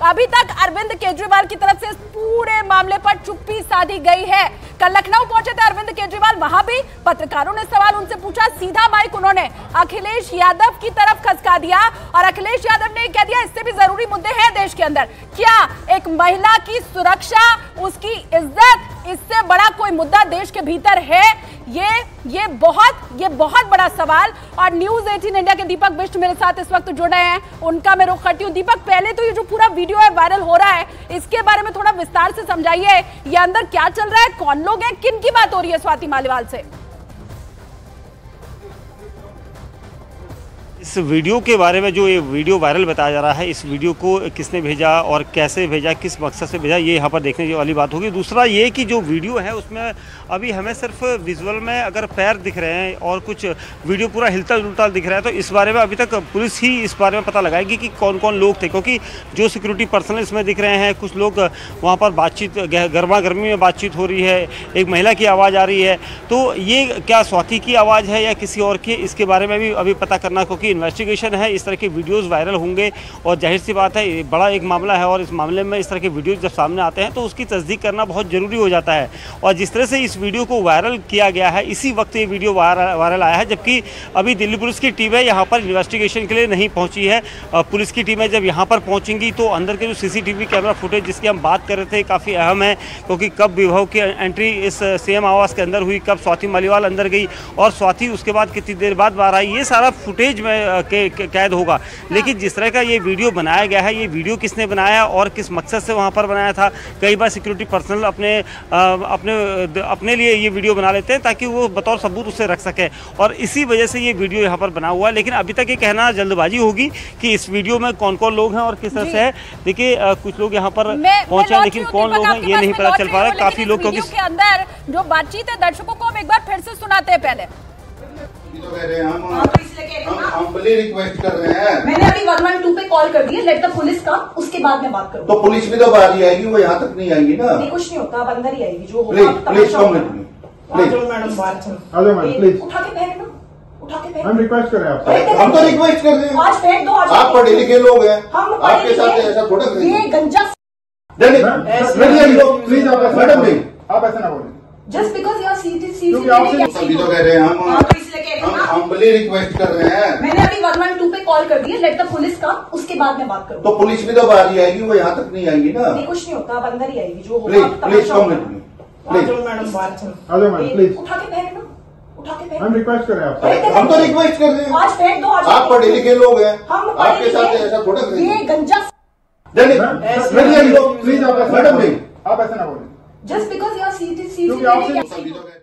अभी तक अरविंद केजरीवाल की तरफ से इस पूरे मामले पर चुप्पी साधी गई है। कल लखनऊ पहुंचे थे अरविंद केजरीवाल, वहां भी पत्रकारों ने सवाल उनसे पूछा, सीधा माइक उन्होंने अखिलेश यादव की तरफ खसका दिया और अखिलेश यादव ने कह दिया इससे भी जरूरी मुद्दे हैं देश के अंदर। क्या एक महिला की सुरक्षा, उसकी इज्जत, इससे बड़ा कोई मुद्दा देश के भीतर है? ये बहुत बड़ा सवाल। और न्यूज़ 18 इंडिया के दीपक बिष्ट मेरे साथ इस वक्त जुड़ रहे हैं, उनका मैं रुख करती हूँ। दीपक, पहले तो ये जो पूरा वीडियो है वायरल हो रहा है, इसके बारे में थोड़ा विस्तार से समझाइए। ये अंदर क्या चल रहा है, कौन लोग हैं, किन की बात हो रही है स्वाति मालीवाल से? इस वीडियो के बारे में, जो ये वीडियो वायरल बताया जा रहा है, इस वीडियो को किसने भेजा और कैसे भेजा, किस मकसद से भेजा, ये यहाँ पर देखने वाली बात होगी। दूसरा ये कि जो वीडियो है उसमें अभी हमें सिर्फ विजुअल में अगर पैर दिख रहे हैं और कुछ वीडियो पूरा हिलता जुलता दिख रहा है, तो इस बारे में अभी तक पुलिस ही इस बारे में पता लगाएगी कि कौन कौन लोग थे। क्योंकि जो सिक्योरिटी पर्सनल इसमें दिख रहे हैं, कुछ लोग वहाँ पर बातचीत, गर्मा गर्मी में बातचीत हो रही है, एक महिला की आवाज़ आ रही है, तो ये क्या स्वाति की आवाज़ है या किसी और की, इसके बारे में भी अभी पता करना, क्योंकि इन्वेस्टिगेशन है, इस तरह के वीडियोस वायरल होंगे और जाहिर सी बात है बड़ा एक मामला है और इस मामले में इस तरह के वीडियोस जब सामने आते हैं तो उसकी तस्दीक करना बहुत ज़रूरी हो जाता है। और जिस तरह से इस वीडियो को वायरल किया गया है, इसी वक्त ये वीडियो वायरल आया है, जबकि अभी दिल्ली पुलिस की टीमें यहाँ पर इन्वेस्टिगेशन के लिए नहीं पहुँची है। पुलिस की टीमें जब यहाँ पर पहुँचेंगी तो अंदर के जो CCTV कैमरा फुटेज जिसकी हम बात कर रहे थे काफ़ी अहम है, क्योंकि कब विभव की एंट्री इस CM आवास के अंदर हुई, कब स्वाति मालीवाल अंदर गई और स्वाति उसके बाद कितनी देर बाद बाहर आई, ये सारा फुटेज में कैद होगा। लेकिन जिस तरह का ये वीडियो बनाया गया है, ये वीडियो किसने बनाया और किस मकसद से वहाँ पर बनाया था? कई बार सिक्योरिटी पर्सनल अपने लिए ये वीडियो बना लेते हैं ताकि वो बतौर सबूत उसे रख सके, और इसी वजह से ये वीडियो यहाँ पर बना हुआ है। लेकिन अभी तक ये कहना जल्दबाजी होगी कि इस वीडियो में कौन कौन लोग हैं और किस तरह से है। देखिए कुछ लोग यहाँ पर पहुंचे, लेकिन कौन लोग हैं ये नहीं पता चल पा रहा है। काफी लोग, क्योंकि के अंदर जो बातचीत है दर्शकों को हम एक बार फिर से सुनाते हैं। पहले तो कह रहे हैं हम रिक्वेस्ट कर रहे हैं। मैंने अभी 112 पे कॉल कर दिया, लेट द पुलिस का, उसके बाद में बात करूँ। तो पुलिस भी तो बाहर ही आएगी, वो यहाँ तक नहीं आएगी ना। नहीं, कुछ नहीं होता, अब अंदर ही आएगी जो होगा। Please come with me, please madam बाहर चलो, प्लीज उठा के पहन लो, उठा के पहन। हम रिक्वेस्ट कर रहे हैं आपसे, हम तो रिक्वेस्ट कर रहे हैं। आज फेंक दो, आप पढ़े लिखे लोग हैं, आपके साथ ऐसा थोड़ा ये गंजा प्लीज मैडम नहीं, आप ऐसा ना बोले। जस्ट बिकॉज यू आर सीटी सभी तो कह रहे हैं हम रिक्वेस्ट कर रहे हैं। मैंने अभी 112 पे कॉल कर दिया, लेट द पुलिस का, उसके बाद में बात करूँ। तो पुलिस भी तो बाहर ही आएगी, वो यहाँ तक नहीं आएगी ना। नहीं, कुछ नहीं होता, अब अंदर ही आएगी जो होगा। Please come with me, please madam बाहर चलो, प्लीज उठा के पहन लो, उठा के पहन। हम रिक्वेस्ट कर रहे हैं आपसे, हम तो रिक्वेस्ट कर रहे हैं। आज फेंक दो, आप पढ़े लिखे लोग हैं, आपके साथ ऐसा थोड़ा ये गंजा प्लीज मैडम नहीं, आप ऐसा ना बोले। जस्ट बिकॉज यू आर सीटी